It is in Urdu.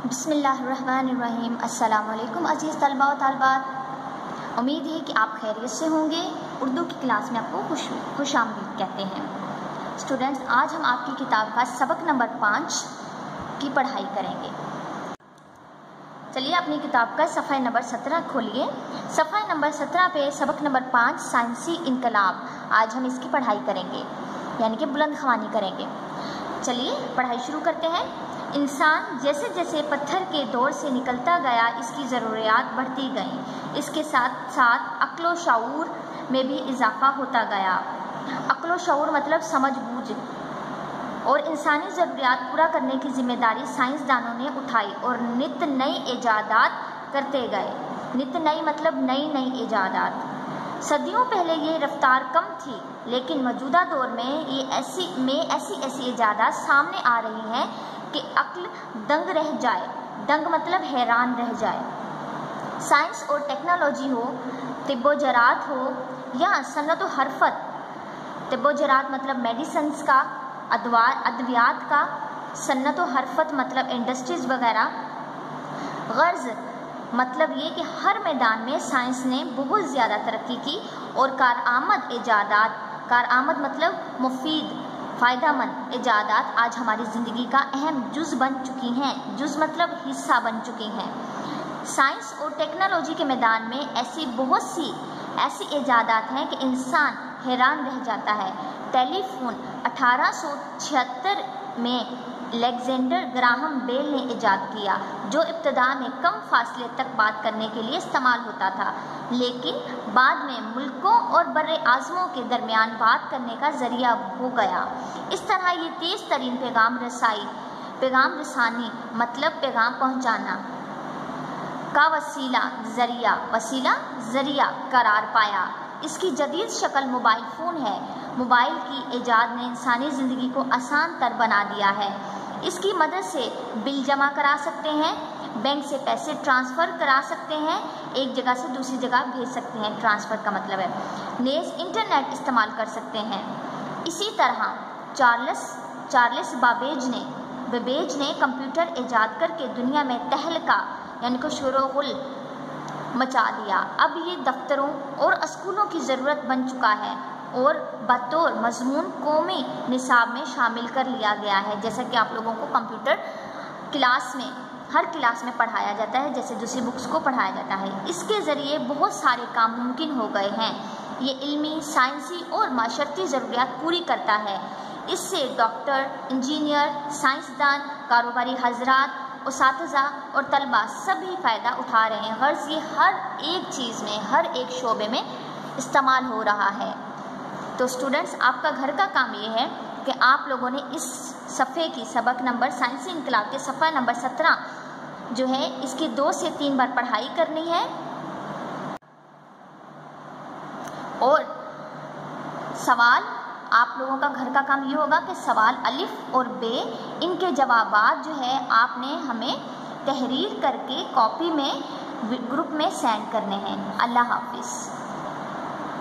بسم اللہ الرحمن الرحیم۔ السلام علیکم عزیز طلباء و طالبات، امید ہے کہ آپ خیریت سے ہوں گے۔ اردو کی کلاس میں آپ کو خوش آمدید کہتے ہیں۔ اسٹوڈنٹس، آج ہم آپ کی کتاب کا سبق نمبر 5 کی پڑھائی کریں گے۔ چلیے اپنی کتاب کا صفحہ نمبر 17 کھولیے۔ صفحہ نمبر 17 پہ سبق نمبر 5 سائنسی انقلاب، آج ہم اس کی پڑھائی کریں گے، یعنی کہ بلند خوانی کریں گے۔ چلیے پڑھائی شروع کرتے ہیں۔ انسان جیسے جیسے پتھر کے دور سے نکلتا گیا، اس کی ضروریات بڑھتی گئیں، اس کے ساتھ ساتھ عقل و شعور میں بھی اضافہ ہوتا گیا۔ عقل و شعور مطلب سمجھ بوجھ، اور انسانی ضروریات پورا کرنے کی ذمہ داری سائنسدانوں نے اٹھائی اور نت نئی ایجادات کرتے گئے۔ نت نئی مطلب نئی نئی ایجادات۔ صدیوں پہلے یہ رفتار کم تھی، لیکن موجودہ دور میں ایسی ایجادات سامنے آ رہی ہیں کہ عقل دنگ رہ جائے۔ دنگ مطلب حیران رہ جائے۔ سائنس اور ٹیکنالوجی ہو، طب و زراعت ہو یا صنعت و حرفت۔ طب و زراعت مطلب میڈیسنس کا، ادویات کا، صنعت و حرفت مطلب انڈسٹریز وغیرہ۔ غرض مطلب یہ کہ ہر میدان میں سائنس نے بہت زیادہ ترقی کی اور کارآمد ایجادات، کارآمد مطلب مفید، فائدہ مند ایجادات آج ہماری زندگی کا اہم جز بن چکی ہیں۔ جز مطلب حصہ بن چکی ہیں۔ سائنس اور ٹیکنالوجی کے میدان میں ایسی بہت سی ایجادات ہیں کہ انسان حیران رہ جاتا ہے۔ ٹیلی فون 1876 میں الیگزینڈر گراہم بیل نے ایجاد کیا، جو ابتدا میں کم فاصلے تک بات کرنے کے لیے استعمال ہوتا تھا، لیکن بعد میں ملکوں اور بر اعظموں کے درمیان بات کرنے کا ذریعہ ہو گیا۔ اس طرح یہ تیز ترین پیغام رسانی مطلب پیغام پہنچانا کا ذریعہ قرار پایا۔ اس کی جدید شکل موبائل فون ہے۔ موبائل کی ایجاد نے انسانی زندگی کو آسان تر بنا دیا ہے۔ اس کی مدد سے بل جمع کرا سکتے ہیں، بینک سے پیسے ٹرانسفر کرا سکتے ہیں، ایک جگہ سے دوسری جگہ بھیج سکتے ہیں، ٹرانسفر کا مطلب ہے، نیز انٹرنیٹ استعمال کر سکتے ہیں۔ اسی طرح چارلس بابیج نے کمپیوٹر ایجاد کر کے دنیا میں تہلکہ یعنی کہ شور و غل مچا دیا۔ اب یہ دفتروں اور اسکولوں کی ضرورت بن چکا ہے اور بطور مضمون قومی نصاب میں شامل کر لیا گیا ہے۔ جیسا کہ آپ لوگوں کو کمپیوٹر ہر کلاس میں پڑھایا جاتا ہے، جیسے دوسری بکس کو پڑھایا جاتا ہے۔ اس کے ذریعے بہت سارے کام ممکن ہو گئے ہیں۔ یہ علمی، سائنسی اور معاشرتی ضروریات پوری کرتا ہے۔ اس سے ڈاکٹر، انجینئر، سائنسدان، کاروباری حضرات، اساتذہ اور طلباء سبھی فائدہ اٹھا رہے ہیں۔ غرض یہ ہر ایک چیز میں، ہر ایک شعبے میں استعمال ہو رہا ہے۔ تو اسٹوڈنٹس، آپ کا گھر کا کام یہ ہے کہ آپ لوگوں نے اس صفحے کی سبق نمبر سائنسی انقلاب کے صفحہ نمبر 17 جو ہے، اس کی 2 سے 3 بار پڑھائی کرنی ہے، اور سوال آپ لوگوں کا گھر کا کام یہ ہوگا کہ سوال الف اور بے، ان کے جوابات جو ہے آپ نے ہمیں تحریر کر کے کاپی میں گروپ میں سینڈ کرنے ہیں۔ اللہ حافظ۔